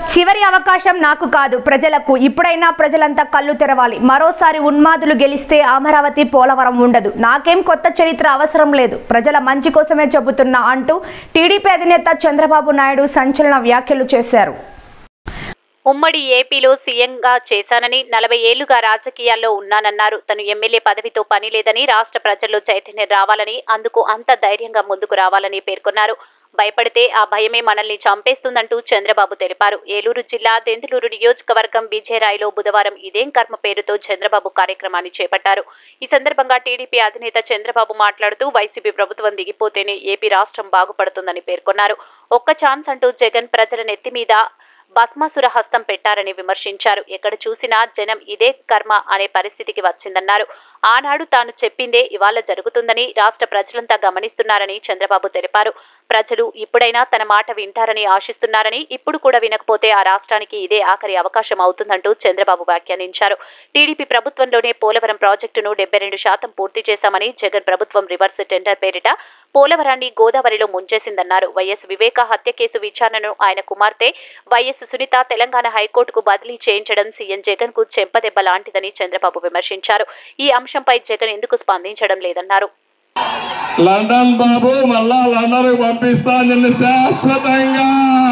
చివరి అవకాశం నాకు కాదు, ప్రజలకు. ఇప్పుడైనా ప్రజలంతా కళ్ళు తెరవాలి. మరోసారి ఉన్మాదులు గెలిస్తే అమరావతి పోలవరం ఉండదు. నాకేం కొత్త చరిత్ర అవసరం లేదు, ప్రజల మంచి కోసమే చెబుతున్నా అంటూ టీడీపీ అధినేత చంద్రబాబు నాయుడు సంచలన వ్యాఖ్యలు చేశారు. ఉమ్మడి ఏపీలో సీఎంగా చేశానని, 40 ఏళ్లుగా రాజకీయాల్లో ఉన్నానన్నారు. తను ఎమ్మెల్యే పదవితో పని లేదని, రాష్ట్ర ప్రజల్లో చైతన్యం రావాలని, అందుకు అంత ధైర్యంగా ముందుకు రావాలని పేర్కొన్నారు. భయపడితే ఆ భయమే మనల్ని చంపేస్తుందంటూ చంద్రబాబు తెలిపారు. ఏలూరు జిల్లా దెందులూరు నియోజకవర్గం విజయరాయిలో బుధవారం ఇదేం కర్మ పేరుతో చంద్రబాబు కార్యక్రమాన్ని చేపట్టారు. ఈ సందర్భంగా టీడీపీ అధినేత చంద్రబాబు మాట్లాడుతూ వైసీపీ ప్రభుత్వం దిగిపోతేనే ఏపీ రాష్ట్రం బాగుపడుతుందని పేర్కొన్నారు. ఒక్క ఛాన్స్ అంటూ జగన్ ప్రజల నెత్తి మీద భస్మాసుర హస్తం పెట్టారని విమర్శించారు. ఎక్కడ చూసినా జనం ఇదే కర్మ అనే పరిస్థితికి వచ్చిందన్నారు. ఆనాడు తాను చెప్పిందే ఇవాళ జరుగుతుందని రాష్ట్ర ప్రజలంతా గమనిస్తున్నారని చంద్రబాబు తెలిపారు. ప్రజలు ఇప్పుడైనా తన మాట వింటారని ఆశిస్తున్నారని, ఇప్పుడు కూడా వినకపోతే ఆ రాష్ట్రానికి ఇదే ఆఖరి అవకాశం అవుతుందంటూ చంద్రబాబు వ్యాఖ్యానించారు. టీడీపీ ప్రభుత్వంలోనే పోలవరం ప్రాజెక్టును 72% పూర్తి చేశామని, జగన్ ప్రభుత్వం రివర్స్ టెండర్ పేరిట పోలవరాన్ని గోదావరిలో ముంచేసిందన్నారు. వైఎస్ వివేక హత్య కేసు విచారణను ఆయన కుమార్తె వైఎస్ సునీత తెలంగాణ హైకోర్టుకు బదిలీ చేయించడం సీఎం జగన్ కు చెంపదెబ్బ లాంటిదని చంద్రబాబు విమర్శించారు. ఈ అంశంపై జగన్ ఎందుకు స్పందించడం లేదన్నారు. లండన్ బాబు మళ్ళా లండన్ పంపిస్తా నిన్ను శాశ్వతంగా.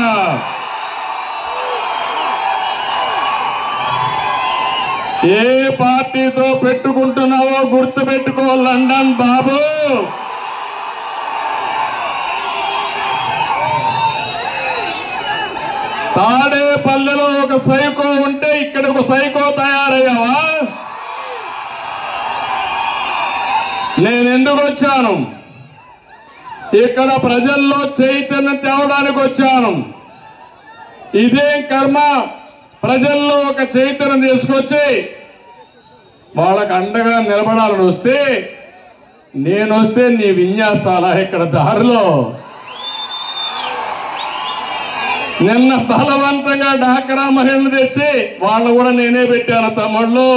ఏ పార్టీతో పెట్టుకుంటున్నావో గుర్తు పెట్టుకో లండన్ బాబు. తాడేపల్లిలో ఒక సైకో ఉంటే ఇక్కడ ఒక సైకో తయారయ్యావా? నేనెందుకు వచ్చాను? ఇక్కడ ప్రజల్లో చైతన్యం తేవడానికి వచ్చాను. ఇదే కర్మ ప్రజల్లో ఒక చైతన్యం తీసుకొచ్చి వాళ్ళకు అండగా నిలబడాలని వస్తే, నేను వస్తే నీ విన్యాసాలా ఇక్కడ దారిలో? నిన్న బలవంతంగా డాక్రా మహిళలు తెచ్చి వాళ్ళు కూడా నేనే పెట్టాను తమ్ముళ్ళు.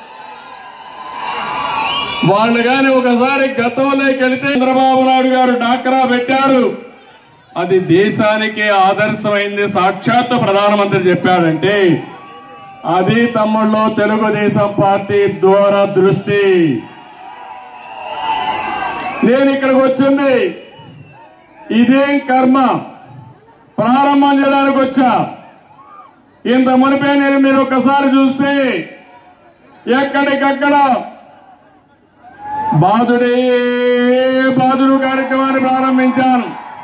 వాళ్ళు కానీ ఒకసారి గతంలోకి వెళితే చంద్రబాబు నాయుడు గారు డాక్రా పెట్టారు, అది దేశానికి ఆదర్శమైంది. సాక్షాత్తు ప్రధానమంత్రి చెప్పాడంటే అది తమ్ముళ్ళు తెలుగుదేశం పార్టీ దూరదృష్టి. నేను ఇక్కడికి వచ్చింది ఇదేం కర్మ ప్రారంభం చేయడానికి వచ్చా. ఇంత మునిపే నేను మీరు ఒక్కసారి చూస్తే ఎక్కడికక్కడ బాధుడే బాధుడు కార్యక్రమాన్ని ప్రారంభించాను.